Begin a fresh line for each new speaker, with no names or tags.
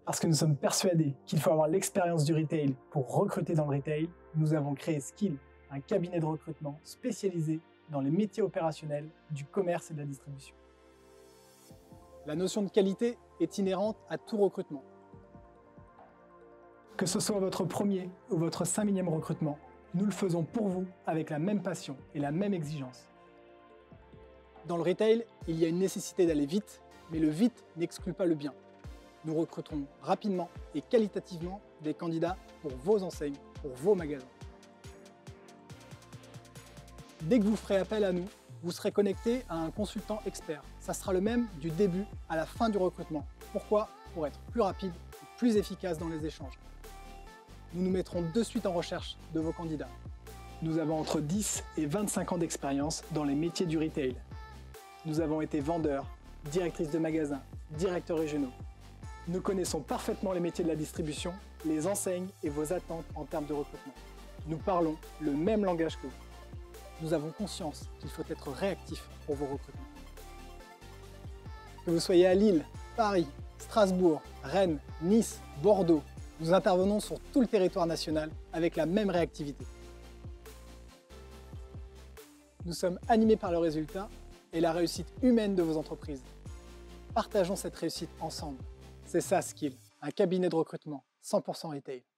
Parce que nous sommes persuadés qu'il faut avoir l'expérience du retail pour recruter dans le retail, nous avons créé Skill, un cabinet de recrutement spécialisé dans les métiers opérationnels du commerce et de la distribution.
La notion de qualité est inhérente à tout recrutement.
Que ce soit votre premier ou votre 5000e recrutement, nous le faisons pour vous avec la même passion et la même exigence.
Dans le retail, il y a une nécessité d'aller vite, mais le vite n'exclut pas le bien. Nous recruterons rapidement et qualitativement des candidats pour vos enseignes, pour vos magasins. Dès que vous ferez appel à nous, vous serez connecté à un consultant expert. Ça sera le même du début à la fin du recrutement. Pourquoi? Pour être plus rapide et plus efficace dans les échanges. Nous nous mettrons de suite en recherche de vos candidats.
Nous avons entre 10 et 25 ans d'expérience dans les métiers du retail. Nous avons été vendeurs, directrices de magasins, directeurs régionaux. Nous connaissons parfaitement les métiers de la distribution, les enseignes et vos attentes en termes de recrutement. Nous parlons le même langage que vous. Nous avons conscience qu'il faut être réactif pour vos recrutements. Que vous soyez à Lille, Paris, Strasbourg, Rennes, Nice, Bordeaux, nous intervenons sur tout le territoire national avec la même réactivité. Nous sommes animés par le résultat et la réussite humaine de vos entreprises. Partageons cette réussite ensemble. C'est ça Skill, un cabinet de recrutement 100% retail.